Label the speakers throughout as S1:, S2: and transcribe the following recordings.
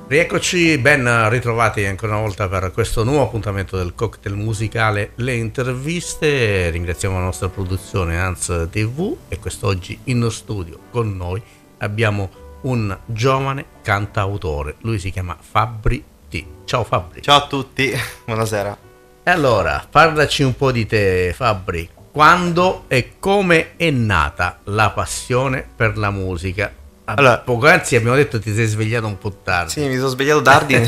S1: Rieccoci, ben ritrovati ancora una volta per questo nuovo appuntamento del cocktail musicale Le Interviste. Ringraziamo la nostra produzione Hans TV e quest'oggi in studio con noi abbiamo un giovane cantautore. Lui si chiama Fabbri T. Ciao Fabbri.
S2: Ciao a tutti, buonasera.
S1: E allora, parlaci un po' di te Fabbri. Quando e come è nata la passione per la musica?
S2: Allora,
S1: poc'anzi abbiamo detto ti sei svegliato un po' tardi.
S2: Sì, mi sono svegliato tardi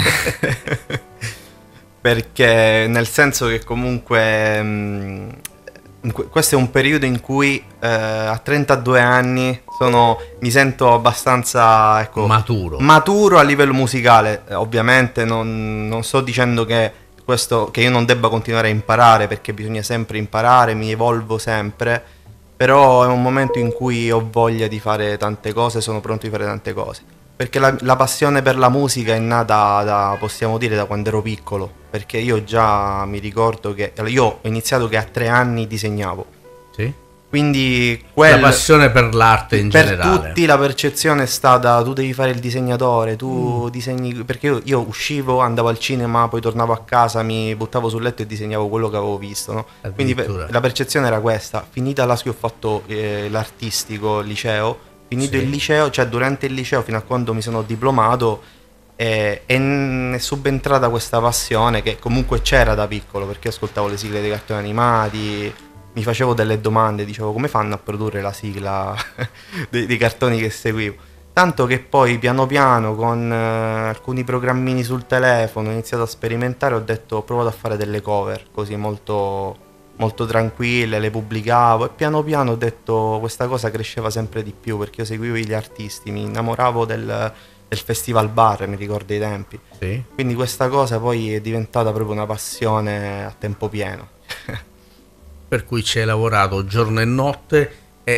S2: perché nel senso che comunque questo è un periodo in cui a 32 anni mi sento abbastanza maturo a livello musicale. Ovviamente non sto dicendo che io non debba continuare a imparare, perché bisogna sempre imparare, mi evolvo sempre. Però è un momento in cui ho voglia di fare tante cose, sono pronto di fare tante cose. Perché la passione per la musica è nata possiamo dire, da quando ero piccolo. Perché io già mi ricordo che io ho iniziato che a 3 anni disegnavo.
S1: Sì.
S2: Quindi
S1: la passione per l'arte in generale.
S2: Per tutti la percezione è stata: tu devi fare il disegnatore, tu disegni. Perché io uscivo, andavo al cinema, poi tornavo a casa, mi buttavo sul letto e disegnavo quello che avevo visto, no? Quindi la percezione era questa. Finita la scuola ho fatto l'artistico al liceo. Finito il liceo, cioè durante il liceo fino a quando mi sono diplomato, è subentrata questa passione che comunque c'era da piccolo, perché ascoltavo le sigle dei cartoni animati, mi facevo delle domande, dicevo come fanno a produrre la sigla dei cartoni che seguivo. Tanto che poi piano piano con alcuni programmini sul telefono ho iniziato a sperimentare, ho detto ho provato a fare delle cover così molto, molto tranquille, le pubblicavo e piano piano ho detto questa cosa cresceva sempre di più, perché io seguivo gli artisti, mi innamoravo del festival bar, mi ricordo i tempi.
S1: Sì.
S2: Quindi questa cosa poi è diventata proprio una passione a tempo pieno.
S1: Per cui ci hai lavorato giorno e notte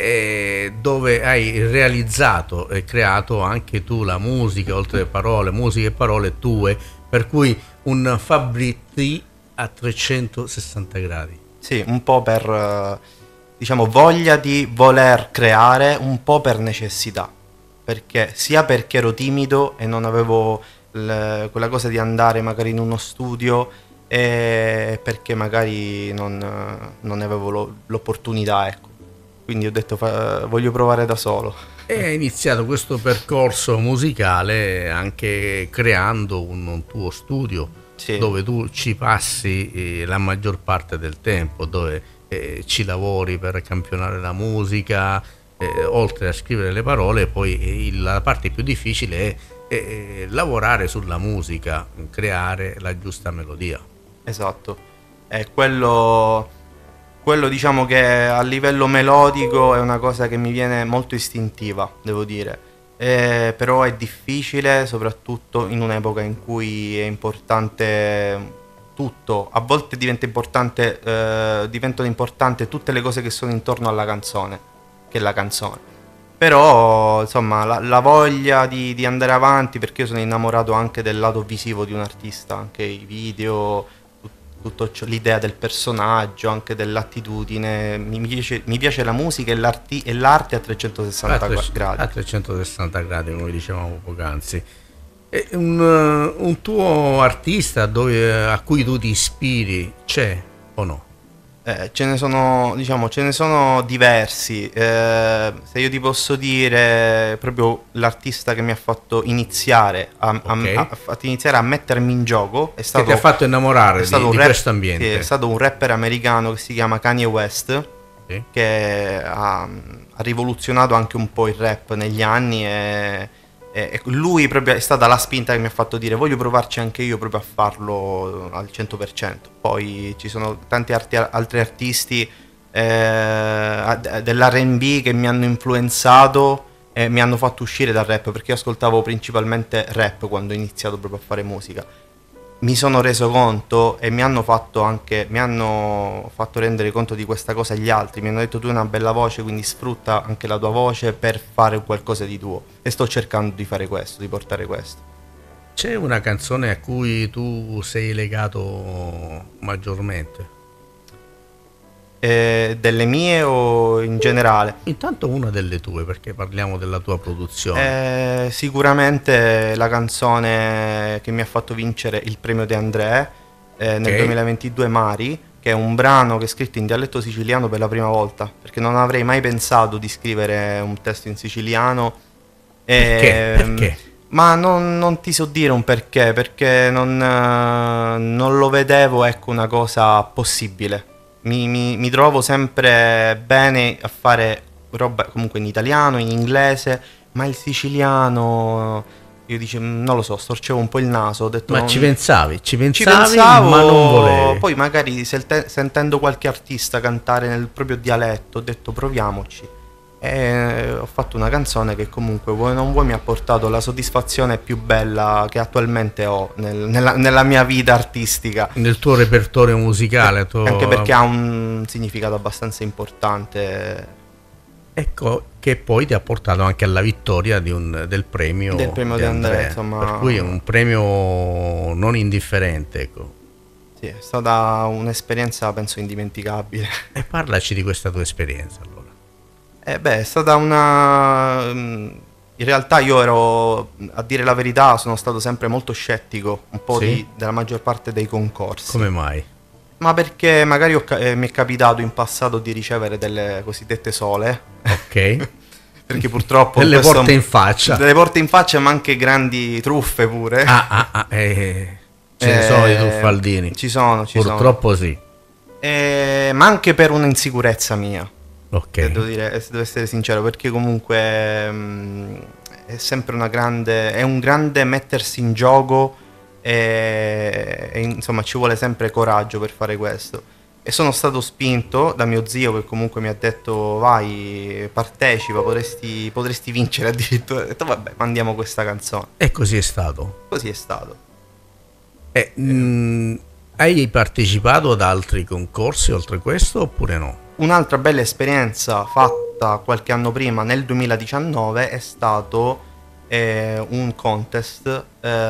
S1: dove hai realizzato e creato anche tu la musica, oltre alle parole, musica e parole tue, per cui un Fabbri T a 360 gradi.
S2: Sì, un po' per, diciamo, voglia di voler creare, un po' per necessità, sia perché ero timido e non avevo quella cosa di andare magari in uno studio, e perché magari non avevo l'opportunità, ecco. Quindi ho detto voglio provare da solo.
S1: E hai iniziato questo percorso musicale anche creando un tuo studio, sì, dove tu ci passi la maggior parte del tempo, dove ci lavori per campionare la musica, oltre a scrivere le parole. Poi la parte più difficile è lavorare sulla musica, creare la giusta melodia.
S2: Esatto, è quello diciamo che a livello melodico è una cosa che mi viene molto istintiva, devo dire, però è difficile, soprattutto in un'epoca in cui è importante tutto, a volte diventano importanti tutte le cose che sono intorno alla canzone, che è la canzone. Però insomma la voglia di andare avanti, perché io sono innamorato anche del lato visivo di un artista, anche i video, tutto ciò, l'idea del personaggio, anche dell'attitudine. Mi piace la musica e l'arte a 360 gradi.
S1: A 360 gradi, come dicevamo poc'anzi. È un tuo artista a cui tu ti ispiri c'è o no?
S2: Ce ne sono diversi. Se io ti posso dire, proprio l'artista che mi ha fatto iniziare a mettermi in gioco,
S1: che ti ha fatto innamorare di questo ambiente.
S2: Sì, è stato un rapper americano che si chiama Kanye West, sì, che ha rivoluzionato anche un po' il rap negli anni, e lui proprio è stata la spinta che mi ha fatto dire voglio provarci anche io proprio a farlo al 100%. Poi ci sono tanti altri artisti dell'R&B che mi hanno influenzato e mi hanno fatto uscire dal rap, perché io ascoltavo principalmente rap quando ho iniziato proprio a fare musica. Mi sono reso conto e mi hanno fatto rendere conto di questa cosa gli altri. Mi hanno detto tu hai una bella voce, quindi sfrutta anche la tua voce per fare qualcosa di tuo, e sto cercando di fare questo, di portare questo.
S1: C'è una canzone a cui tu sei legato maggiormente?
S2: Delle mie o in generale?
S1: Intanto una delle tue, perché parliamo della tua produzione.
S2: Sicuramente la canzone che mi ha fatto vincere il premio De André nel 2022, Mari, che è un brano che è scritto in dialetto siciliano per la prima volta, perché non avrei mai pensato di scrivere un testo in siciliano.
S1: Perché?
S2: Ma non ti so dire un perché non lo vedevo, ecco, una cosa possibile. Mi trovo sempre bene a fare roba comunque in italiano, in inglese, ma il siciliano, io non lo so, storcevo un po' il naso, ho detto...
S1: Ma ci pensavi, pensavo, ma non volevi.
S2: Poi magari sentendo qualche artista cantare nel proprio dialetto, ho detto proviamoci. E ho fatto una canzone che comunque vuoi non vuoi mi ha portato la soddisfazione più bella che attualmente ho nella mia vita artistica,
S1: nel tuo repertorio musicale,
S2: anche perché ha un significato abbastanza importante,
S1: ecco, che poi ti ha portato anche alla vittoria del premio
S2: De André, insomma,
S1: per cui è un premio non indifferente, ecco.
S2: Sì, è stata un'esperienza penso indimenticabile.
S1: E parlaci di questa tua esperienza allora.
S2: È stata una... In realtà io ero, a dire la verità, sono stato sempre molto scettico un po' della maggior parte dei concorsi.
S1: Come mai?
S2: Ma perché magari mi è capitato in passato di ricevere delle cosiddette sole.
S1: Ok.
S2: Perché purtroppo...
S1: delle porte in faccia.
S2: Delle porte in faccia, ma anche grandi truffe pure.
S1: Ce ne sono i truffaldini.
S2: Ci sono.
S1: Purtroppo sì.
S2: Ma anche per un'insicurezza mia.
S1: Ok.
S2: Devo essere sincero, perché comunque è sempre è un grande mettersi in gioco e insomma ci vuole sempre coraggio per fare questo. E sono stato spinto da mio zio, che comunque mi ha detto vai, partecipa, potresti vincere addirittura. Ho detto vabbè, mandiamo questa canzone.
S1: E così è stato.
S2: Così è stato.
S1: Hai partecipato ad altri concorsi oltre questo oppure no?
S2: Un'altra bella esperienza fatta qualche anno prima, nel 2019, è stato un contest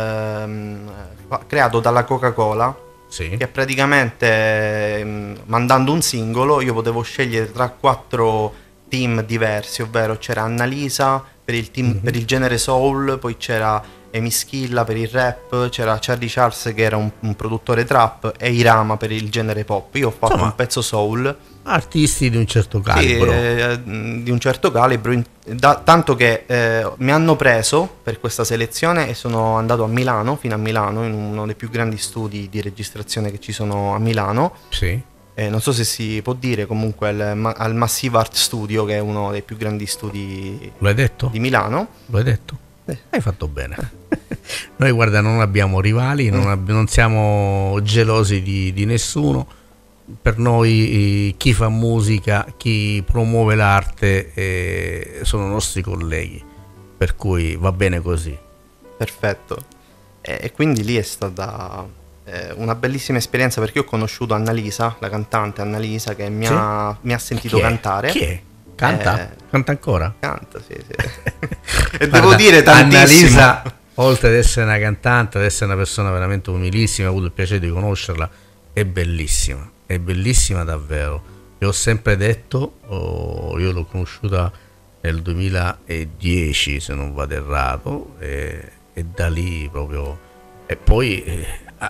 S2: creato dalla Coca-Cola, che praticamente mandando un singolo io potevo scegliere tra 4 team diversi, ovvero c'era Annalisa per il team, per il genere soul, poi c'era Emischilla per il rap, c'era Charlie Charles che era un produttore trap e Irama per il genere pop. Io ho fatto un pezzo soul.
S1: Artisti di un certo calibro.
S2: Di un certo calibro, tanto che mi hanno preso per questa selezione e sono andato a Milano, fino a Milano, in uno dei più grandi studi di registrazione che ci sono a Milano.
S1: Sì.
S2: Non so se si può dire, comunque al Massive Art Studio, che è uno dei più grandi studi di Milano.
S1: Lo hai detto? Hai fatto bene. Noi guarda, non abbiamo rivali, non siamo gelosi di nessuno. Per noi chi fa musica, chi promuove l'arte sono nostri colleghi, per cui va bene così.
S2: Perfetto. E quindi lì è stata una bellissima esperienza, perché io ho conosciuto Annalisa, la cantante Annalisa, che mi ha sentito cantare.
S1: Chi è? Canta? Canta ancora?
S2: Canta, sì. E devo dire tantissimo.
S1: Annalisa, oltre ad essere una cantante, ad essere una persona veramente umilissima, ho avuto il piacere di conoscerla, è bellissima davvero. Io ho sempre detto, io l'ho conosciuta nel 2010 se non vado errato, e da lì proprio, e poi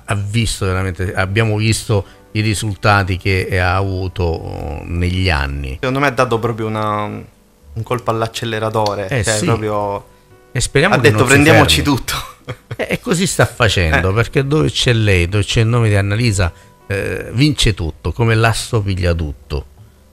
S1: abbiamo visto i risultati che ha avuto negli anni.
S2: Secondo me ha dato proprio un colpo all'acceleratore, proprio,
S1: e speriamo
S2: ha detto prendiamoci tutto.
S1: E così sta facendo, perché dove c'è lei, dove c'è il nome di Annalisa, vince tutto, come l'asso piglia tutto.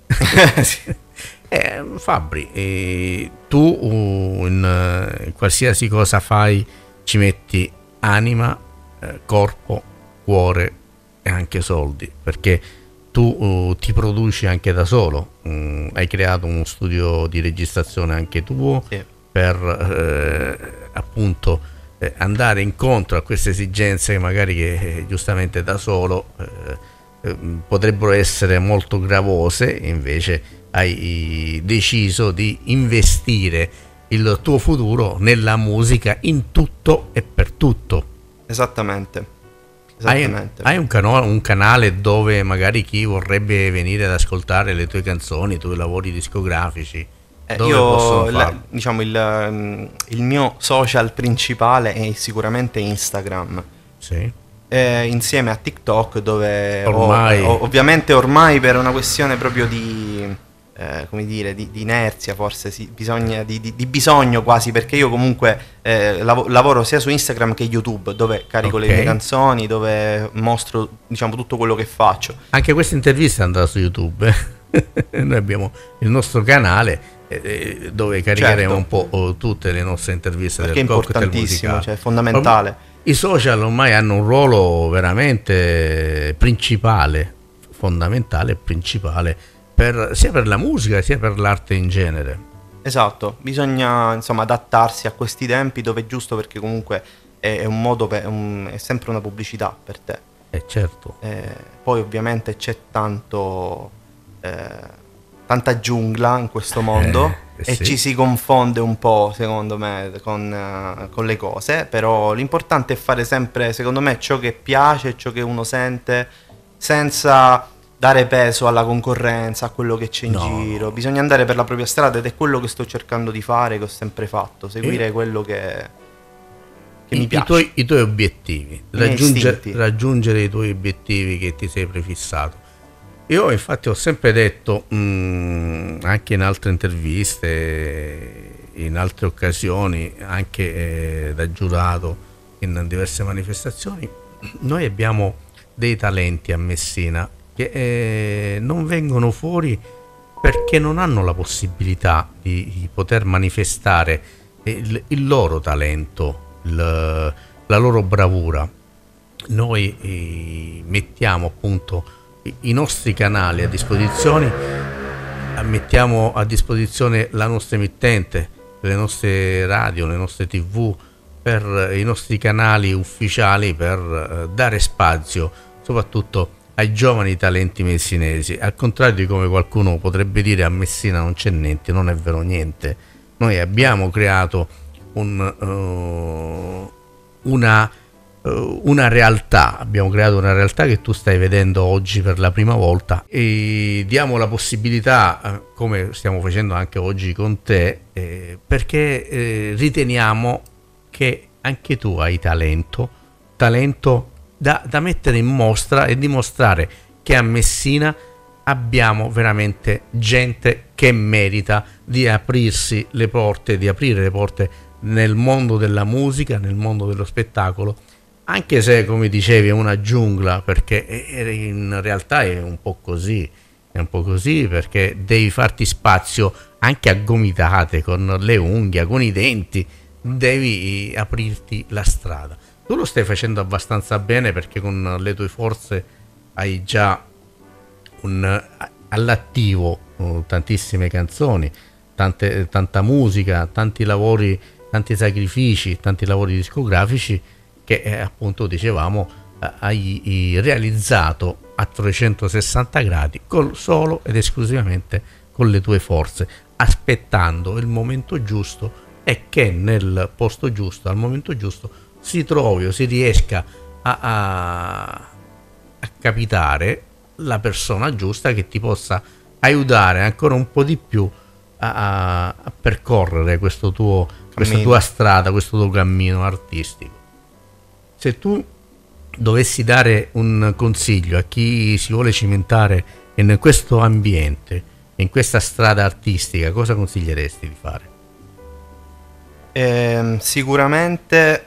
S1: Fabri, tu in qualsiasi cosa fai ci metti anima, corpo, cuore e anche soldi, perché tu ti produci anche da solo, hai creato uno studio di registrazione anche tuo, per appunto andare incontro a queste esigenze magari che giustamente da solo potrebbero essere molto gravose, invece hai deciso di investire il tuo futuro nella musica in tutto e per tutto.
S2: Esattamente. Esattamente.
S1: Hai un canale dove magari chi vorrebbe venire ad ascoltare le tue canzoni, i tuoi lavori discografici, dove possono farlo?
S2: Diciamo il mio social principale è sicuramente Instagram.
S1: Sì.
S2: Insieme a TikTok, dove ovviamente ormai per una questione proprio di come dire, di inerzia, forse di bisogno quasi, perché io comunque lavoro sia su Instagram che YouTube, dove carico le mie canzoni, dove mostro, diciamo, tutto quello che faccio.
S1: Anche questa intervista è andata su YouTube. Noi abbiamo il nostro canale dove caricheremo un po' tutte le nostre interviste,
S2: perché
S1: del cocktail musicale.
S2: Cioè è fondamentale.
S1: I social ormai hanno un ruolo veramente principale, fondamentale e principale, sia per la musica sia per l'arte in genere.
S2: Esatto, bisogna insomma adattarsi a questi tempi, dove è giusto, perché comunque è un modo è sempre una pubblicità per te.
S1: Certo.
S2: Poi ovviamente c'è tanta giungla in questo mondo e ci si confonde un po', secondo me, con le cose, però l'importante è fare sempre, secondo me, ciò che piace, ciò che uno sente, senza dare peso alla concorrenza, a quello che c'è in giro. Bisogna andare per la propria strada, ed è quello che sto cercando di fare, che ho sempre fatto, seguire quello che mi piace.
S1: I tuoi obiettivi, raggiungere i tuoi obiettivi che ti sei prefissato. Io infatti ho sempre detto, anche in altre interviste, in altre occasioni, anche da giurato in diverse manifestazioni, noi abbiamo dei talenti a Messina che non vengono fuori perché non hanno la possibilità di poter manifestare il loro talento, la loro bravura. Noi mettiamo appunto i nostri canali a disposizione, mettiamo a disposizione la nostra emittente, le nostre radio, le nostre TV, per i nostri canali ufficiali, per dare spazio soprattutto ai giovani talenti messinesi. Al contrario di come qualcuno potrebbe dire, a Messina non c'è niente, non è vero niente. Noi abbiamo creato una realtà, abbiamo creato una realtà che tu stai vedendo oggi per la prima volta, e diamo la possibilità, come stiamo facendo anche oggi con te, perché riteniamo che anche tu hai talento da mettere in mostra e dimostrare che a Messina abbiamo veramente gente che merita di aprirsi le porte, di aprire le porte nel mondo della musica, nel mondo dello spettacolo, anche se, come dicevi, è una giungla, perché in realtà è un po' così, perché devi farti spazio anche a gomitate, con le unghie, con i denti, devi aprirti la strada. Tu lo stai facendo abbastanza bene, perché con le tue forze hai già all'attivo tantissime canzoni, tanta musica, tanti lavori, tanti sacrifici, tanti lavori discografici che appunto dicevamo hai realizzato a 360 gradi solo ed esclusivamente con le tue forze, aspettando il momento giusto, e che nel posto giusto, al momento giusto, si trovi o si riesca a capitare la persona giusta che ti possa aiutare ancora un po' di più a percorrere questa tua strada, questo tuo cammino artistico. Se tu dovessi dare un consiglio a chi si vuole cimentare in questo ambiente, in questa strada artistica, cosa consiglieresti di fare?
S2: Sicuramente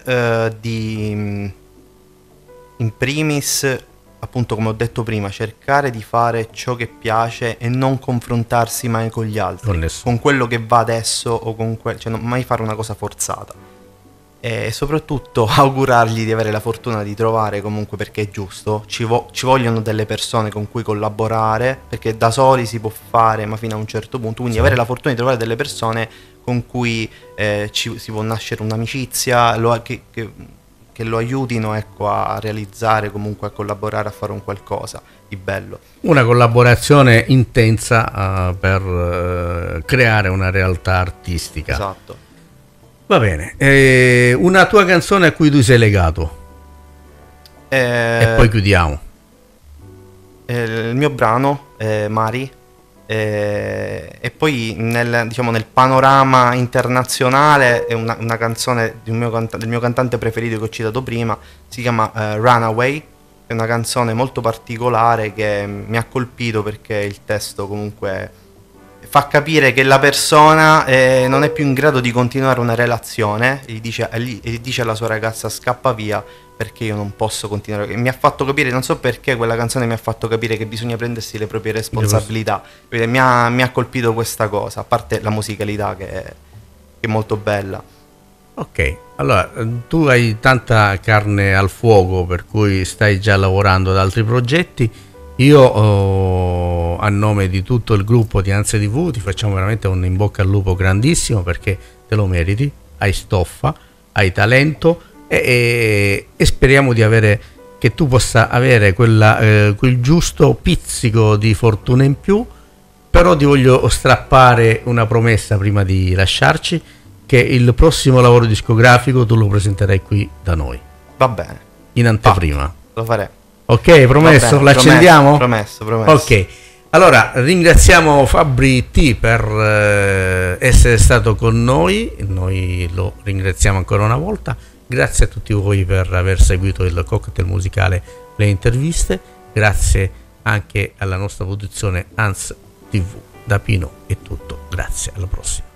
S2: in primis, appunto, come ho detto prima, cercare di fare ciò che piace e non confrontarsi mai con gli altri, con quello che va adesso, o cioè non mai fare una cosa forzata. E soprattutto augurargli di avere la fortuna di trovare, comunque, perché è giusto, ci vogliono delle persone con cui collaborare, perché da soli si può fare ma fino a un certo punto, quindi avere la fortuna di trovare delle persone con cui si può nascere un'amicizia, che lo aiutino, ecco, a realizzare, comunque a collaborare, a fare un qualcosa di bello.
S1: Una collaborazione intensa per creare una realtà artistica.
S2: Esatto.
S1: Va bene, una tua canzone a cui tu sei legato? E poi chiudiamo.
S2: Il mio brano, Mari, e poi nel panorama internazionale è una canzone del mio cantante preferito che ho citato prima, si chiama Runaway, è una canzone molto particolare che mi ha colpito perché il testo comunque fa capire che la persona non è più in grado di continuare una relazione e gli dice alla sua ragazza scappa via perché io non posso continuare. Mi ha fatto capire, non so perché quella canzone mi ha fatto capire che bisogna prendersi le proprie responsabilità. Mi ha colpito questa cosa, a parte la musicalità che è molto bella.
S1: Ok, allora tu hai tanta carne al fuoco per cui stai già lavorando ad altri progetti. Io a nome di tutto il gruppo di Ansia TV ti facciamo veramente un in bocca al lupo grandissimo perché te lo meriti, hai stoffa, hai talento e speriamo di avere, che tu possa avere quel giusto pizzico di fortuna in più. Però ti voglio strappare una promessa prima di lasciarci, che il prossimo lavoro discografico tu lo presenterai qui da noi.
S2: Va bene.
S1: In anteprima.
S2: Lo farei.
S1: Ok, promesso? Bene, l'accendiamo?
S2: Promesso.
S1: Ok, allora ringraziamo Fabri T per essere stato con noi lo ringraziamo ancora una volta. Grazie a tutti voi per aver seguito il cocktail musicale, le interviste. Grazie anche alla nostra produzione Ans TV. Da Pino è tutto, grazie, alla prossima.